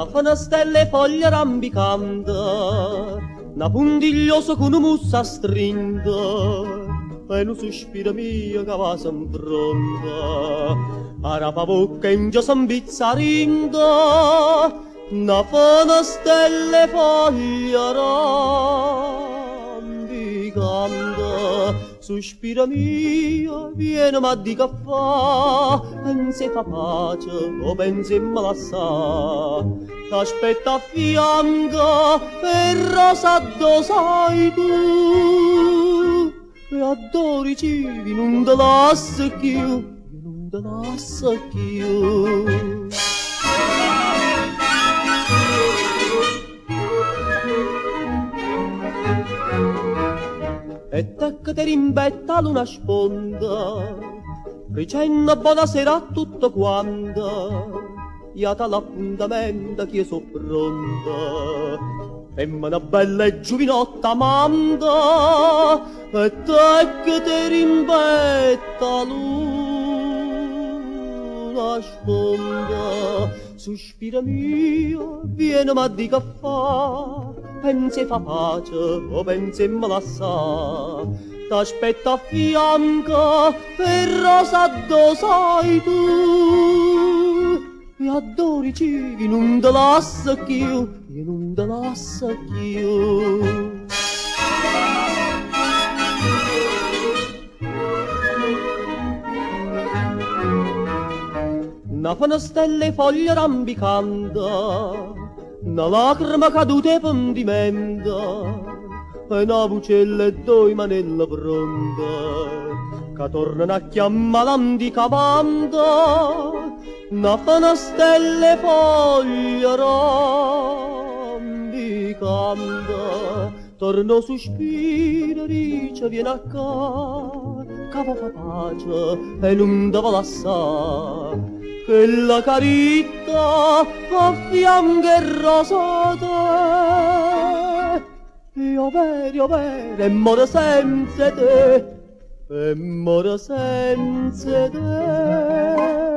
Una stella e foglia rambicante, una puntigliosa con una mussa strinta, e un sospiro mio che va s'infronta, ara fa bocca in già s'ambizzarinda, una stella e foglia rambicante. Sospira mia, vieni ma di caffè, pensi fa pace o pensi malassà. T'aspetta a fianco e rosa do sai tu. E adori civi, non te lascio più, non te lascio più. E te che ti rimbetta l'una sponda, dicendo buonasera a tutto quanto, iata l'appuntamento che io so pronta, femmina bella e giovinotta manda, e te che ti rimbetta l'una sponda, sospira mia, vieni ma di caffè, pensi fa pace o pensi malassà, t'aspetta a fianco e rosa do sai tu, e adori civi non te lascio più, io non te lascio più. Una stella e foglia rambicante, una lacrima caduta e pendimenta, e una bucella e due manella pronta, che tornano a chiamare l'andicavanda, una stella e foglia rambicante, torno sospiro, dice vieni a ca, che fa pace e non te va lassà. Che la carità a fianco e rosate, io vero, e muore senza te, e muore senza te.